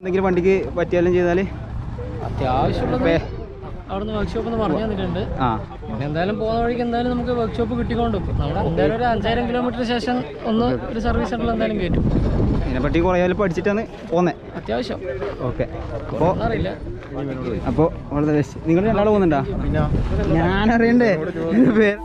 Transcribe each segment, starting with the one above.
എന്തെങ്കിലും വണ്ടിക്ക് പറ്റിയാലും ചെയ്താൽ അത്യാവശ്യമുള്ളത് അവിടുന്ന് വർക്ക്ഷോപ്പ് എന്ന് പറഞ്ഞു തന്നിട്ടുണ്ട്. പിന്നെ എന്തായാലും പോകുന്ന വഴിക്ക് എന്തായാലും നമുക്ക് വർക്ക്ഷോപ്പ് കിട്ടിക്കൊണ്ട് നമ്മൾ എന്തായാലും ഒരു 5000 കിലോമീറ്റർ ശേഷം ഒന്ന് ഒരു സർവീസ് സെന്ററിൽ എന്തായാലും കയറ്റും. ഇതിനെപ്പറ്റി കുറേ പഠിച്ചിട്ടാണ് പോകുന്നത് അത്യാവശ്യം. ഓക്കെ, അപ്പോൾ അറിയില്ല. അപ്പോൾ വളരെ ബെസ്റ്റ്. നിങ്ങൾ രണ്ടാൾ പോകുന്നുണ്ടോ? ഞാനറിയണ്ടേ പേര്.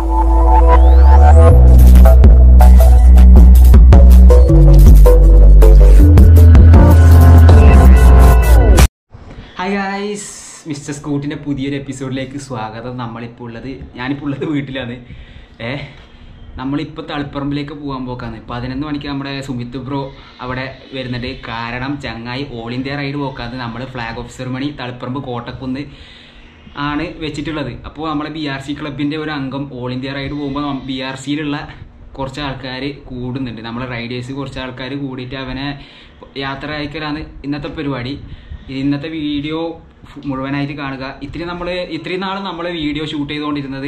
ഹായ് ഗായ്സ്, മിസ്റ്റർ സ്കൂട്ടിൻ്റെ പുതിയൊരു എപ്പിസോഡിലേക്ക് സ്വാഗതം. ഞാനിപ്പോൾ ഉള്ളത് വീട്ടിലാണ്. നമ്മളിപ്പോൾ തളിപ്പറമ്പിലേക്ക് പോകാൻ പോക്കാണ്. 11 മണിക്ക് നമ്മുടെ സുമിത് ബ്രോ അവിടെ വരുന്നുണ്ട്. കാരണം ചങ്ങായി ഓൾ ഇന്ത്യ റൈഡ് പോക്കാണ്. നമ്മൾ flag off ceremony Taliparamba Kottakkunnu ആണ് വെച്ചിട്ടുള്ളത്. അപ്പോൾ നമ്മളെ BRC ക്ലബിൻ്റെ ഒരു അംഗം ഓൾ ഇന്ത്യ റൈഡ് പോകുമ്പോൾ BRCയിലുള്ള കുറച്ച് ആൾക്കാർ കൂടുന്നുണ്ട്. നമ്മളെ റൈഡേഴ്സ് കുറച്ച് ആൾക്കാർ കൂടിയിട്ട് അവനെ യാത്ര അയക്കലാണ് ഇന്നത്തെ പരിപാടി. ഇന്നത്തെ വീഡിയോ മുഴുവനായിട്ട് കാണുക. ഇത്രയും നാൾ നമ്മൾ വീഡിയോ ഷൂട്ട് ചെയ്തുകൊണ്ടിരുന്നത്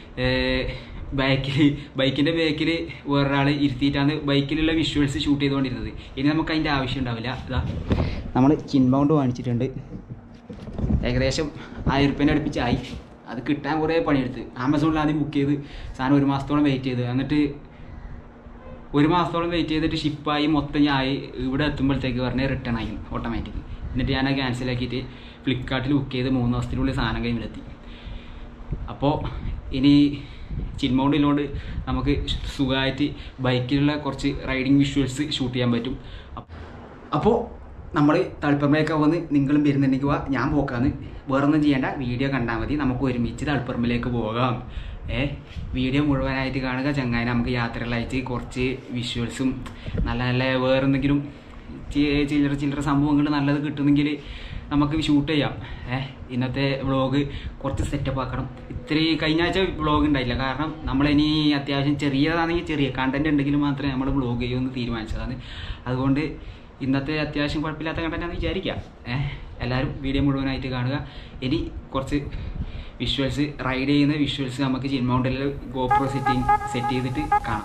ബൈക്കിൻ്റെ ബാക്കിൽ വേറൊരാൾ ഇരുത്തിയിട്ടാണ് ബൈക്കിലുള്ള വിഷ്വൽസ് ഷൂട്ട് ചെയ്തുകൊണ്ടിരുന്നത്. ഇനി നമുക്ക് അതിൻ്റെ ആവശ്യം ഉണ്ടാവില്ല. ഇതാ നമ്മൾ ചിൻബൗണ്ട് വാങ്ങിച്ചിട്ടുണ്ട്. ഏകദേശം 1000 രൂപേൻ്റെ അടുപ്പിച്ചായി. അത് കിട്ടാൻ കുറേ പണിയെടുത്ത് ആമസോണിൽ ആദ്യം ബുക്ക് ചെയ്ത് സാധനം 1 മാസത്തോളം വെയിറ്റ് ചെയ്ത്, എന്നിട്ട് 1 മാസത്തോളം വെയിറ്റ് ചെയ്തിട്ട് ഷിപ്പായി മൊത്തം ആയി. ഇവിടെ എത്തുമ്പോഴത്തേക്ക് പറഞ്ഞ് റിട്ടേൺ ആയി ഓട്ടോമാറ്റിക്. എന്നിട്ട് ഞാൻ ക്യാൻസലാക്കിയിട്ട് ഫ്ലിപ്കാർട്ടിൽ ബുക്ക് ചെയ്ത് 3 ദിവസത്തിനുള്ളിൽ സാധനം കൈമിലെത്തി. അപ്പോൾ ഇനി ചിൻമൗണ്ട് ഇല്ലോണ്ട് നമുക്ക് സുഖമായിട്ട് ബൈക്കിലുള്ള കുറച്ച് റൈഡിങ് വിഷ്വൽസ് ഷൂട്ട് ചെയ്യാൻ പറ്റും. അപ്പോൾ നമ്മൾ തളിപ്പറമ്പിലേക്ക് വന്ന് നിങ്ങളും വരുന്നുണ്ടെങ്കിൽ ഞാൻ പോക്കാന്ന്. വേറൊന്നും ചെയ്യേണ്ട, വീഡിയോ കണ്ടാൽ മതി. നമുക്ക് ഒരുമിച്ച് തളിപ്പറമ്പിലേക്ക് പോകാം. വീഡിയോ മുഴുവനായിട്ട് കാണുക ചങ്ങായി. നമുക്ക് യാത്രകളായിട്ട് കുറച്ച് വിഷ്വൽസും നല്ല നല്ല വേറെന്തെങ്കിലും ചില്ലറ സംഭവങ്ങൾ നല്ലത് കിട്ടുന്നെങ്കിൽ നമുക്ക് ഷൂട്ട് ചെയ്യാം. ഇന്നത്തെ വ്ളോഗ് കുറച്ച് സെറ്റപ്പ് ആക്കണം. കഴിഞ്ഞ ആഴ്ച വ്ളോഗ് ഉണ്ടായില്ല. കാരണം നമ്മളിനി അത്യാവശ്യം ചെറിയതാണെങ്കിൽ ചെറിയ കണ്ടന്റ് ഉണ്ടെങ്കിൽ മാത്രമേ നമ്മൾ വ്ളോഗ് ചെയ്യുമെന്ന് തീരുമാനിച്ചതാണ്. അതുകൊണ്ട് ഇന്നത്തെ അത്യാവശ്യം കുഴപ്പമില്ലാത്ത കണ്ടന്റാണെന്ന് വിചാരിക്കാം. എല്ലാവരും വീഡിയോ മുഴുവനായിട്ട് കാണുക. ഇനി കുറച്ച് വിഷ്വൽസ്, റൈഡ് ചെയ്യുന്ന വിഷ്വൽസ് നമുക്ക് ചിൻമൗണ്ടിൽ GoPro സെറ്റ് ചെയ്തിട്ട് കാണാം.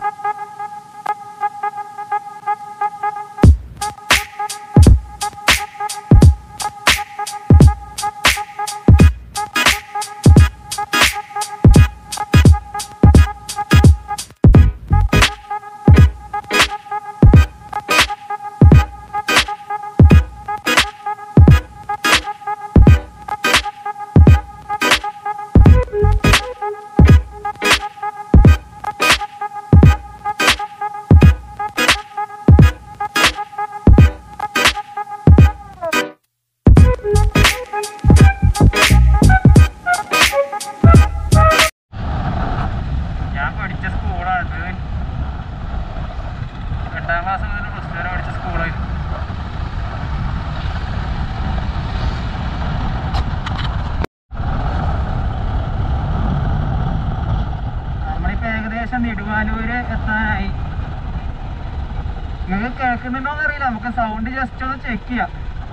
നെടുവാലൂര് എത്താനായി. നിങ്ങൾക്ക് കേൾക്കുന്നുണ്ടോന്ന് അറിയില്ല. നമുക്ക് സൗണ്ട് ജസ്റ്റ് ഒന്ന് ചെക്ക് ചെയ്യാം.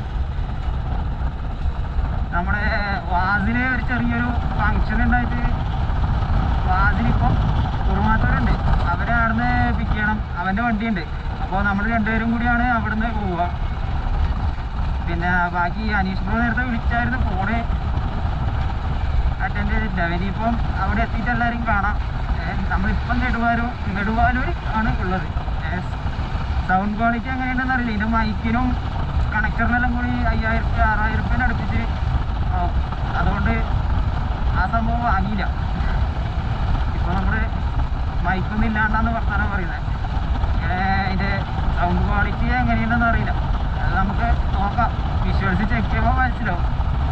നമ്മുടെ വാസിന് ഒരു ചെറിയൊരു ഫങ്ഷൻ ഉണ്ടായിട്ട് വാസിനിപ്പം കുറുമാത്തൂരുണ്ട്. അവരെ അവിടുന്ന് പിക്ക് ചെയ്യണം. അവൻ്റെ വണ്ടിയുണ്ട്. അപ്പോൾ നമ്മൾ രണ്ടുപേരും കൂടിയാണ് അവിടുന്ന് പോവുക. പിന്നെ ബാക്കി അനീഷ് ബ്രോ നേരത്തെ വിളിച്ചായിരുന്നു, ഫോണ് അറ്റൻഡ് ചെയ്തിട്ടില്ല. ഇനിയിപ്പം അവിടെ എത്തിയിട്ട് എല്ലാവരും കാണാം. നമ്മളിപ്പം നെടുവാലൂർ ആണ് ഉള്ളത്. സൗണ്ട് ക്വാളിറ്റി എങ്ങനെയുണ്ടെന്ന് അറിയില്ല. ഇതിൻ്റെ മൈക്കിനും കണക്ടറിനെല്ലാം കൂടി 5000 രൂപ 6000 രൂപേനെ അടുപ്പിച്ച് ആവും. അതുകൊണ്ട് ആ സംഭവം വാങ്ങിയില്ല. ഇപ്പോൾ നമ്മൾ മൈക്കൊന്നും ഇല്ലാണ്ടാന്ന് വർത്താനം പറയുന്നത്. അതിൻ്റെ സൗണ്ട് ക്വാളിറ്റി എങ്ങനെയുണ്ടെന്ന് അറിയില്ല. അത് നമുക്ക് നോക്കാം. വിഷ്വൽസ് ചെക്ക് ചെയ്യുമ്പോൾ മനസ്സിലാവും.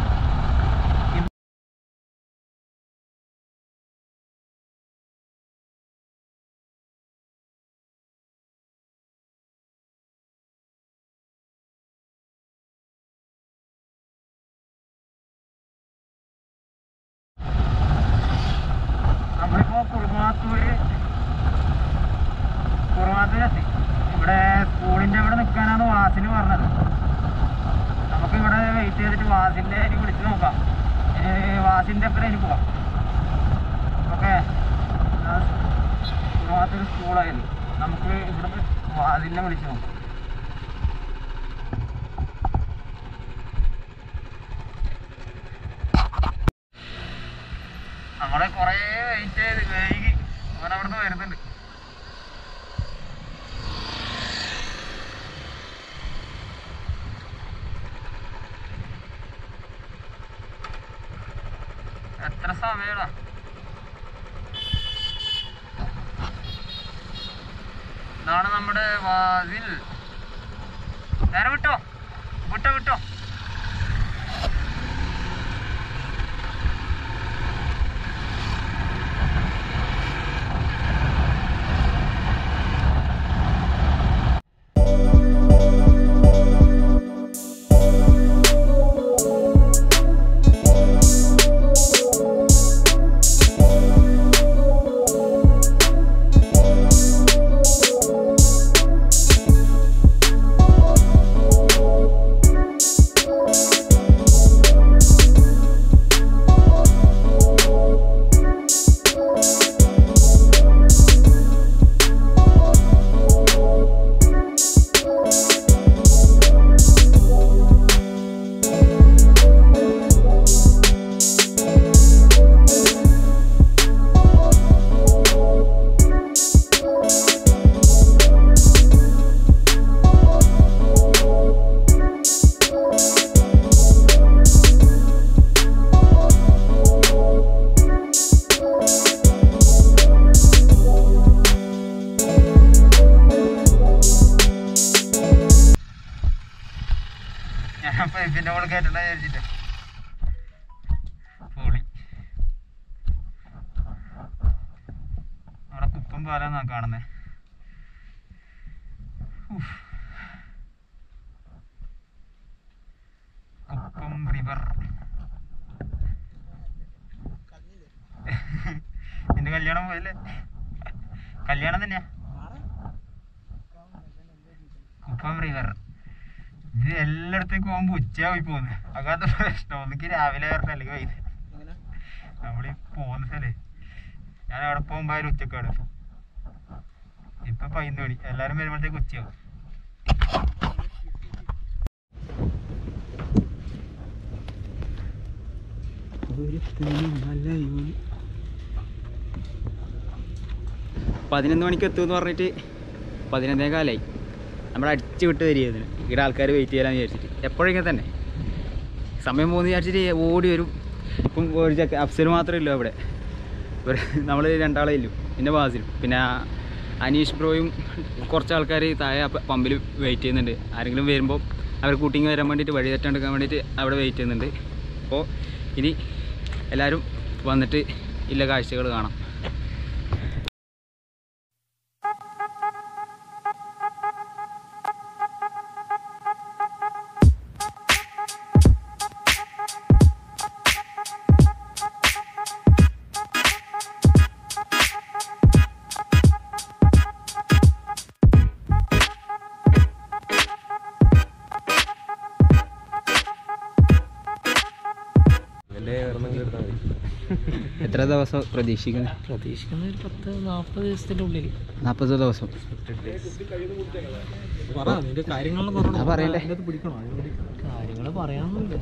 കുറുമാത്തൂരെത്തി. ഇവിടെ സ്കൂളിൻ്റെ ഇവിടെ നിൽക്കാനാണ് വാസിന് പറഞ്ഞത്. നമുക്കിവിടെ വെയിറ്റ് ചെയ്തിട്ട് വാസിൻ്റെ ഇനി വിളിച്ച് നോക്കാം. വാസിൻ്റെ അപ്പുറം ഇനി പോവാം. ഓക്കെ, കുറുമാത്തൂർ സ്കൂളായിരുന്നു. നമുക്ക് ഇവിടെ വാസിനെ വിളിച്ച് നോക്കാം. നമ്മളെ കുറേ വെയിറ്റ് ചെയ്ത് വൈകി അവൻ അവിടുന്ന് വരുന്നുണ്ട്. എത്ര സമയടാ? ഇതാണ് നമ്മുടെ വാതിൽ. നേരെ വിട്ടോ വിട്ടോ വിട്ടോ. പൈപ്പിന്റെ മോള് കയറ്റണ്ട വിചാരിച്ചിട്ട് പൊളി. അവിടെ കുപ്പം പാലാന്നാ കാണുന്നേ. കുപ്പം റിവർ. നിന്റെ കല്യാണം പോയല്ലേ? കല്യാണം തന്നെയാ. കുപ്പം റിവർ. ഇത് എല്ലായിടത്തേക്കും പോകുമ്പോ ഉച്ചയായി പോകുന്നത്. അങ്ങനത്തെ പ്രശ്നം. ഒന്നിക്ക് രാവിലെ വരണം അല്ലെങ്കിൽ വൈകുന്നേരം. നമ്മളീ പോകുന്ന സ്ഥലേ ഞാൻ അവിടെ പോകുമ്പോ ആയാലും ഉച്ചക്കാണ്. ഇപ്പൊ 11 മണി. എല്ലാരും വരുമ്പോഴത്തേക്ക് ഉച്ചയാവും. പതിനൊന്ന് മണിക്ക് എത്തുമെന്ന് പറഞ്ഞിട്ട് 11:15 നമ്മൾ അടിച്ചു വിട്ട് തരികയാണ്. ഇവിടെ ആൾക്കാർ വെയിറ്റ് ചെയ്യാമെന്ന് വിചാരിച്ചിട്ട്. എപ്പോഴും ഇങ്ങനെ തന്നെ സമയം പോകുന്ന വിചാരിച്ചിട്ട് ഓടി വരും. ഇപ്പം ഒരു അഫ്സൽ മാത്രമേ ഇല്ലൂ അവിടെ. നമ്മൾ 2 ആളേ ഇല്ലൂ. പിന്നെ ബാസിലും പിന്നെ അനീഷ് ബ്രോയും കുറച്ച് ആൾക്കാർ താഴെ പമ്പിൽ വെയിറ്റ് ചെയ്യുന്നുണ്ട്. ആരെങ്കിലും വരുമ്പോൾ അവർ കൂട്ടിങ് വരാൻ വേണ്ടിയിട്ട് വഴി തെറ്റാണ്ടെടുക്കാൻ വേണ്ടിയിട്ട് അവിടെ വെയിറ്റ് ചെയ്യുന്നുണ്ട്. അപ്പോൾ ഇനി എല്ലാവരും വന്നിട്ട് ഇല്ല കാഴ്ചകൾ കാണാം. എത്ര ദിവസം പ്രതീക്ഷിക്കുന്നത്? ഒരു 10-40 ദിവസത്തിൻ്റെ ഉള്ളിൽ. 40 ദിവസം പറയണ്ടേ? കാര്യങ്ങൾ പറയാനൊന്നുമില്ല.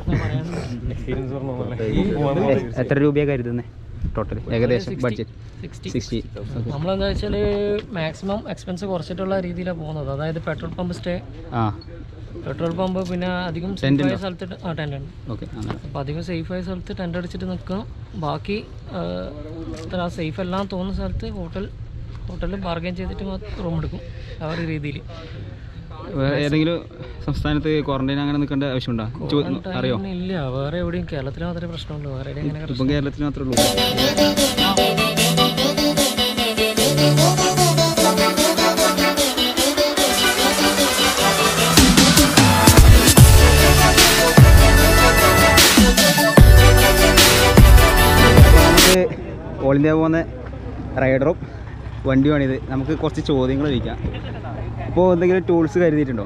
എത്ര രൂപയാണ് കരുതുന്നത് ടോട്ടൽ ഏകദേശം ബഡ്ജറ്റ്? 60. നമ്മളെന്താ വെച്ചാൽ മാക്സിമം എക്സ്പെൻസ് കുറച്ചിട്ടുള്ള രീതിയിലാണ് പോകുന്നത്. അതായത് petrol pump stay, petrol pump, പിന്നെ അധികം സേഫായ സ്ഥലത്ത് ടെൻ്റ് ഉണ്ട്. അപ്പോൾ അധികം സേഫായ സ്ഥലത്ത് ടെൻ്റ് അടിച്ചിട്ട് നിൽക്കുക. ബാക്കി ഇത്ര സേഫ് എല്ലാം തോന്നുന്ന സ്ഥലത്ത് ഹോട്ടലിൽ ബാർഗൈൻ ചെയ്തിട്ട് റൂം എടുക്കും. ആ ഒരു രീതിയിൽ. ഏതെങ്കിലും സംസ്ഥാനത്ത് ക്വാറന്റൈൻ അങ്ങനെ നിൽക്കേണ്ട ആവശ്യമുണ്ടോ? അറിയോ? ഇല്ല, വേറെ എവിടെയും. കേരളത്തിൽ മാത്രമേ പ്രശ്നമുള്ളൂ. വേറെ എവിടെയും അങ്ങനെ ഇപ്പം കേരളത്തിൽ മാത്രമേ ഉള്ളൂ. ഓൾ ഇന്ത്യ പോകുന്ന റൈഡറും വണ്ടിയുമാണിത്. നമുക്ക് കുറച്ച് ചോദ്യങ്ങൾ ചോദിക്കാം. ഇപ്പോൾ എന്തെങ്കിലും ടൂൾസ് കരുതിയിട്ടുണ്ടോ?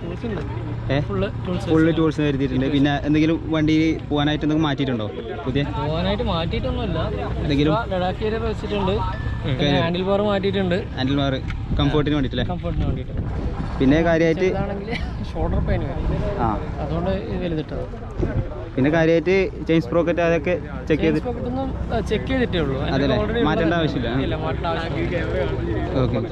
ഫുള്ള് ടൂൾസ് കരുതിയിട്ടുണ്ട്. പിന്നെ എന്തെങ്കിലും വണ്ടി പോകാനായിട്ട് എന്തെങ്കിലും മാറ്റിയിട്ടുണ്ടോ? പോകാനായിട്ട് മാറ്റിയിട്ടൊന്നുമില്ല. എന്തെങ്കിലും ലഡാക്ക് ഏരിയ വെച്ചിട്ടുണ്ട്. ഹാൻഡിൽ ബാർ മാറ്റിയിട്ടുണ്ട്. ഹാൻഡിൽ ബാർ കംഫോർട്ടിന് വേണ്ടിയിട്ടല്ലേ? കംഫോർട്ടിന് വേണ്ടിയിട്ട്. പിന്നെ കാര്യമായിട്ട് ഷോൾഡർ പെയിൻ വരും. ആ അതുകൊണ്ട് വലുതിട്ടത്. പിന്നെ കാര്യമായിട്ട് ചെയിൻ സ്പ്രോക്കറ്റ് അതൊക്കെ ചെക്ക് ചെയ്ത് ചെക്ക് ചെയ്തിട്ടേ ഉള്ളൂ. അതല്ലേ മാറ്റേണ്ട ആവശ്യമില്ല. ഓക്കെ.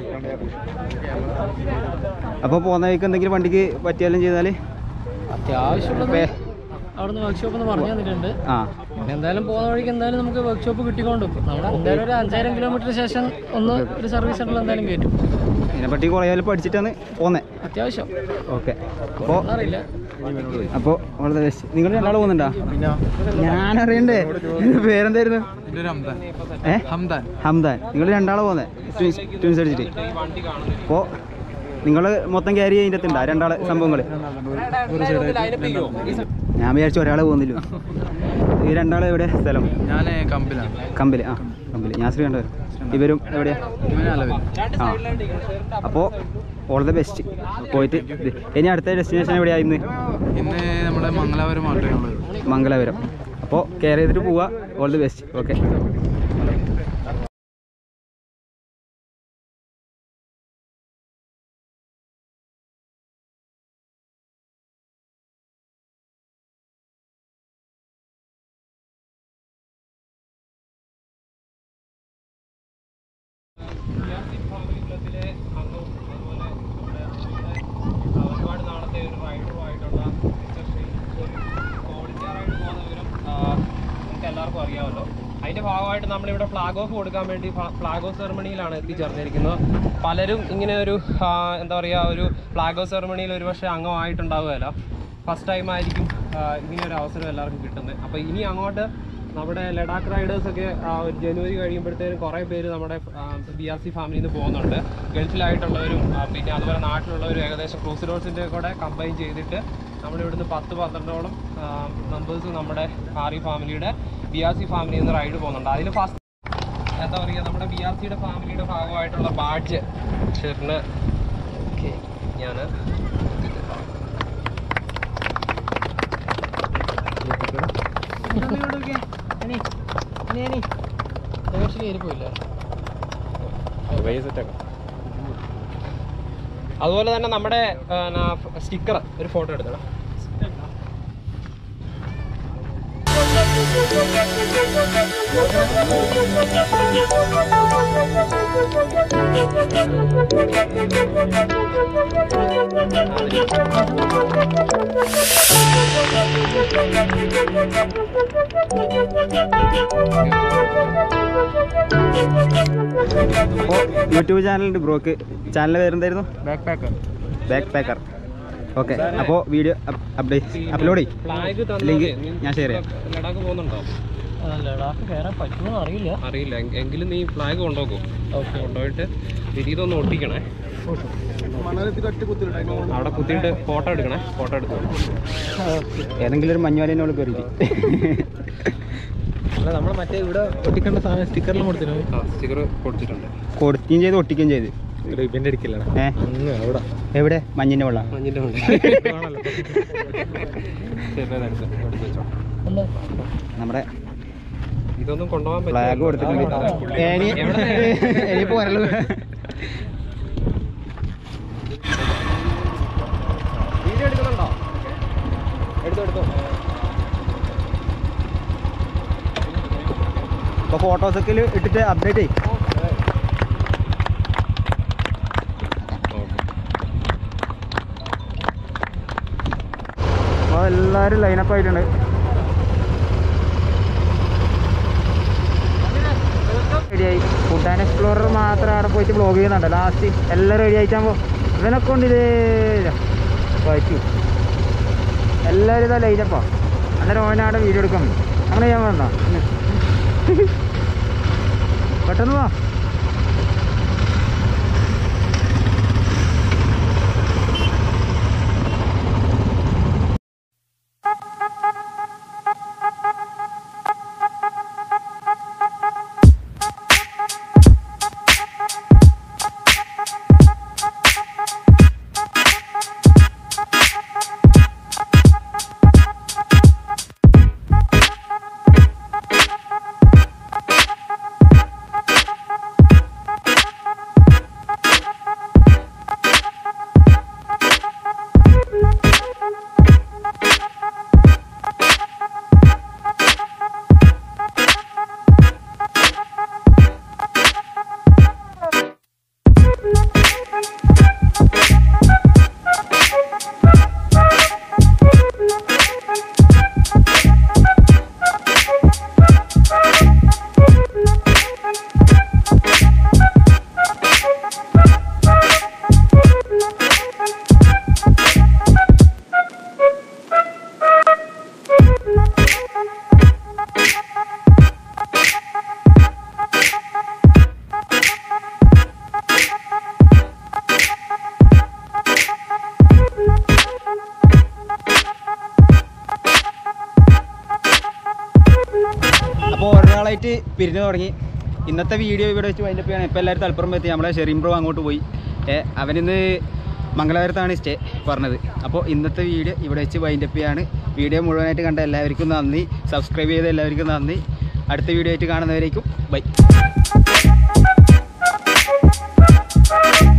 അപ്പോൾ പോകുന്ന വഴിക്ക് എന്തെങ്കിലും വണ്ടിക്ക് പറ്റിയാലും ചെയ്താൽ അത്യാവശ്യമുള്ളത് അവിടുന്ന് വർക്ക്ഷോപ്പ് എന്ന് പറഞ്ഞു തന്നിട്ടുണ്ട്. എന്തായാലും പോകുന്ന വഴിക്ക് എന്തായാലും നമുക്ക് വർക്ക്ഷോപ്പ് കിട്ടിക്കൊണ്ട് നമ്മൾ എന്തായാലും ഒരു 5000 കിലോമീറ്റർ ശേഷം ഒന്ന് ഒരു സർവീസ് സെന്ററിൽ എന്തായാലും കയറ്റും. ഇതിനെപ്പറ്റി കുറേ പഠിച്ചിട്ടാണ് പോകുന്നത് അത്യാവശ്യം. ഓക്കെ. അപ്പോൾ അറിയില്ല. അപ്പോൾ വളരെ ബെസ്റ്റ്. നിങ്ങൾ രണ്ടാൾ പോകുന്നുണ്ടോ? ഞാനറിയണ്ടേ പേരെന്തായിരുന്നു? ഹംദാൻ. നിങ്ങൾ രണ്ടാളെ പോകുന്നത് ട്വിൻസ് അടിച്ചിട്ട്. അപ്പോൾ നിങ്ങൾ മൊത്തം ക്യാരി ചെയ്തിട്ടുണ്ടോ രണ്ടാളെ സംഭവങ്ങൾ? ഞാൻ വിചാരിച്ചു ഒരാളെ പോകുന്നില്ല. ഈ രണ്ടാളെ എവിടെ സ്ഥലം? ഞാൻ കമ്പിലാണ്. കമ്പിൽ. ഞാൻ ശ്രീകണ്ഠൻ. ഇവരും എവിടെയാ? അപ്പോൾ ഓൾ ദ ബെസ്റ്റ്. പോയിട്ട് ഇനി അടുത്ത ഡെസ്റ്റിനേഷൻ എവിടെയായിരുന്നു? ഇന്ന് നമ്മുടെ മംഗലാപുരം. അപ്പോൾ കെയർ ചെയ്തിട്ട് പോവുക. All the best. ഓക്കെ. ഒരുപാട് നാളത്തെ ഒരു റൈഡറുമായിട്ടുള്ള നമുക്ക് എല്ലാവർക്കും അറിയാമല്ലോ. അതിൻ്റെ ഭാഗമായിട്ട് നമ്മളിവിടെ ഫ്ലാഗ് ഓഫ് കൊടുക്കാൻ വേണ്ടി ഫ്ലാഗ് ഓഫ് സെറമണിയിലാണ് എത്തിച്ചേർന്നിരിക്കുന്നത്. പലരും ഇങ്ങനെ ഒരു എന്താ പറയുക ഒരു ഫ്ലാഗ് ഓഫ് സെറമണിയിൽ ഒരു പക്ഷേ അംഗമായിട്ടുണ്ടാവുകയല്ല. ഫസ്റ്റ് ടൈം ആയിരിക്കും ഇങ്ങനെ ഒരു അവസരം എല്ലാവർക്കും കിട്ടുന്നത്. അപ്പോൾ ഇനി അങ്ങോട്ട് നമ്മുടെ ലഡാക്ക് റൈഡേഴ്സൊക്കെ ഒരു ജനുവരി കഴിയുമ്പോഴത്തേനും കുറേ പേര് നമ്മുടെ BRC ഫാമിലിയിൽ നിന്ന് പോകുന്നുണ്ട്. ഗൾഫിലായിട്ടുള്ളവരും പിന്നെ അതുപോലെ നാട്ടിലുള്ളവരും ഏകദേശം ക്രൂസ് റോഡ്സിൻ്റെ കൂടെ കമ്പൈൻ ചെയ്തിട്ട് നമ്മളിവിടുന്ന് 10-12ഓളം മെമ്പേഴ്സ് നമ്മുടെ RE ഫാമിലിയുടെ BRC ഫാമിലിയിൽ നിന്ന് റൈഡ് പോകുന്നുണ്ട്. അതിൽ ഫസ്റ്റ് എന്താ പറയുക നമ്മുടെ BRCയുടെ ഫാമിലിയുടെ ഭാഗമായിട്ടുള്ള ബാഡ്ജ് ഷെറിന് ഞാൻ അതുപോലെ തന്നെ നമ്മുടെ സ്റ്റിക്കർ ഒരു ഫോട്ടോ എടുക്കണം. യൂട്യൂബ് ചാനലുണ്ട് ബ്രോക്ക്. ചാനൽ പേരെന്തായിരുന്നു? Backpacker. ഓക്കെ. അപ്പോൾ വീഡിയോ അപ്ലോഡ് ചെയ്യും. ലിങ്ക് ഞാൻ ഷെയർ ചെയ്യാം. ലഡാക്ക് പോകുന്നുണ്ടോ? ലഡാക്ക് കയറാൻ പറ്റുമോ അറിയില്ല. എങ്കിലും നീ ഫ്ലാഗ് കൊണ്ടുപോകും. കൊണ്ടുപോയിട്ട് ഇതൊന്ന് ഒട്ടിക്കണേ. അവിടെ കുത്തിയിട്ട് ഫോട്ടോ എടുക്കണേ. ഫോട്ടോ എടുത്തു ഏതെങ്കിലും ഒരു മഞ്ഞുവാലിനോട് കയറിയിട്ട് അല്ല നമ്മൾ മറ്റേ ഇവിടെ ഒട്ടിക്കേണ്ട സാധനം സ്റ്റിക്കറിലും കൊടുത്തിട്ടുണ്ട്. സ്റ്റിക്കർ കൊടുത്തിട്ടുണ്ട്. കൊടുക്കുകയും ചെയ്ത് ഒട്ടിക്കുകയും ചെയ്ത്. ഇവൻ്റെ അടിക്കില്ലാണ് അവിടെ എവിടെ? മഞ്ഞിൻ്റെ വെള്ളം. മഞ്ഞിൻ്റെ നമ്മുടെ ഇതൊന്നും കൊണ്ടുപോകാൻ ഫ്ലാഗ് കൊടുത്തിട്ടുണ്ട്. ഇനിയിപ്പോൾ വരളൂ. വീഡിയോ എടുക്കുന്നുണ്ടോ? എടുത്തോ. അപ്പോൾ ഫോട്ടോസൊക്കെ ഇട്ടിട്ട് അപ്ഡേറ്റ് ചെയ്യും. അപ്പോൾ എല്ലാവരും ലൈനപ്പ് ആയിട്ടുണ്ട്. റെഡിയായി. ഫുഡ് ആൻഡ് എക്സ്പ്ലോറർ മാത്രം അവിടെ പോയിട്ട് വ്ലോഗ് ചെയ്യുന്നുണ്ട്. ലാസ്റ്റ് എല്ലാം റെഡി ആയിട്ടാകുമ്പോൾ ഇവനൊക്കെ കൊണ്ട് ഇതേ പറ്റൂ. എല്ലാവരും ഇതാ ലൈനപ്പാ. അന്നേരം ഓനാടെ വീഡിയോ എടുക്കാൻ പറ്റും. അങ്ങനെ ചെയ്യാൻ വന്നാ പെട്ടെന്ന് വാ. അപ്പോൾ ഒരാളായിട്ട് പിരിഞ്ഞു തുടങ്ങി. ഇന്നത്തെ വീഡിയോ ഇവിടെ വെച്ച് വൈൻഡപ്പ് ചെയ്യണം. ഇപ്പോൾ എല്ലാവരും തലപ്പുറം എത്തി. നമ്മളെ ഷെറീം ബ്രോ അങ്ങോട്ട് പോയി. അവനിന്ന് മംഗലാപുരത്താണ് സ്റ്റേ പറഞ്ഞത്. അപ്പോൾ ഇന്നത്തെ വീഡിയോ ഇവിടെ വെച്ച് വൈൻഡപ്പ് ചെയ്യാണ്. വീഡിയോ മുഴുവനായിട്ട് കണ്ട എല്ലാവർക്കും നന്ദി. സബ്സ്ക്രൈബ് ചെയ്ത എല്ലാവർക്കും നന്ദി. അടുത്ത വീഡിയോ ആയിട്ട് കാണുന്നവരേക്കും ബൈ.